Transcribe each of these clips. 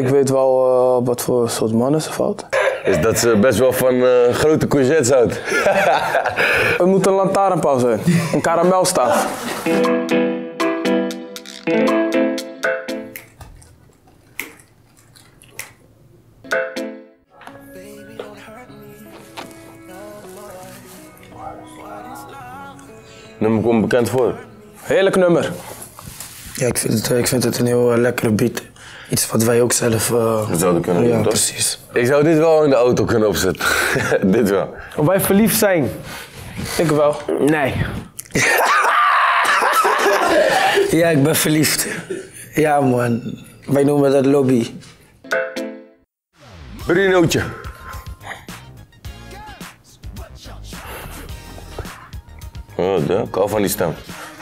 Ik weet wel wat voor soort mannen ze valt. Is dat ze best wel van grote courgettes houdt. Het moet een lantaarnpaal zijn. Een karamelstaaf. Nummer komt bekend voor. Heerlijk nummer. Ja, ik vind het een heel lekkere beat. Iets wat wij ook zelf... We zouden kunnen doen, ja, toch? precies. Ik zou dit wel in de auto kunnen opzetten. Dit wel. Of wij verliefd zijn? Ik wel. Nee. Ja, ik ben verliefd. Ja, man. Wij noemen dat lobby. Brunootje. Oh, ik hou van die stem.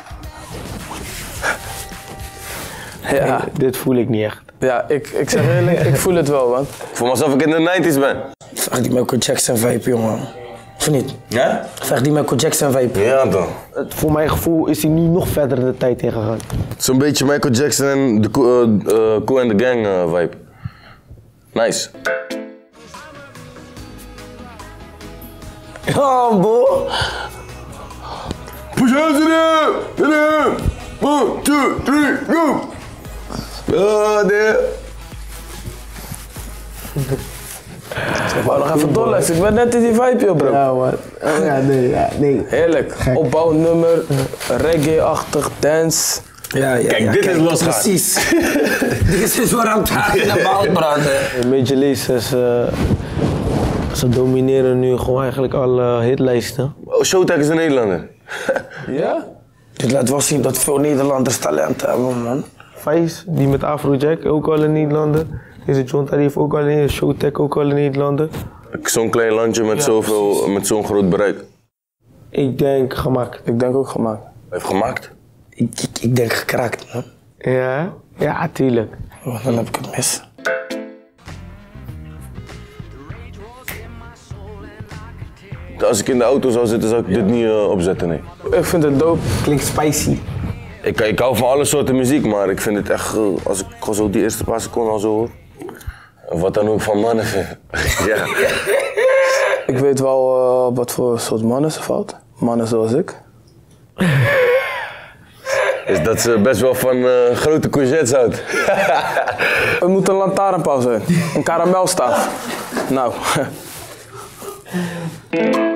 Ja, Dit voel ik niet echt. ja ik zeg eerlijk, ik voel het wel, man. Ik voel me alsof ik in de 90's ben. Vraag die Michael Jackson vibe, jongen. Of niet? Ja? Vraag die Michael Jackson vibe. Ja dan. Voor mijn gevoel is hij nu nog verder in de tijd ingegaan. Zo'n beetje Michael Jackson en de Kool and the Gang vibe. Nice. Oh, bro. Push hands in there! 1, 2, 3, go! Oh, there. Ik wou nog even doorluisteren. Ik ben net in die vibe, joh, bro. Ja, man. Oh, ja, nee. Heerlijk. Opbouwnummer, reggae-achtig, dance. Ja, ja, Kijk, dit is losgaan. Precies. Dit is waar aan het haken en bouwt, branden. Major League, ze domineren nu gewoon eigenlijk alle hitlijsten. Oh, Showtek is een Nederlander. Ja? Dit laat wel zien dat veel Nederlanders talent hebben, man. Vice, die met Afrojack, ook al een Nederlander. Deze John Tarief ook al een Showtek, ook al een Nederlander. Zo'n klein landje met met zo'n groot bereik. Ik denk gemaakt. Ik denk ook gemaakt. Heeft gemaakt. Ik denk gekraakt, man. Ja? Ja, tuurlijk. Oh, dan heb ik het mis. Als ik in de auto zou zitten, zou ik dit niet opzetten, nee. Ik vind het dope. Klinkt spicy. Ik hou van alle soorten muziek, maar ik vind het echt, als ik gewoon zo die eerste paar seconden al zo hoor. Wat dan ook van mannen vind. Ja. Ik weet wel wat voor soort mannen ze valt. Mannen zoals ik. Is dat ze best wel van grote courgettes houdt. Het moet een lantaarnpaal zijn. Een karamelstaaf. Nou.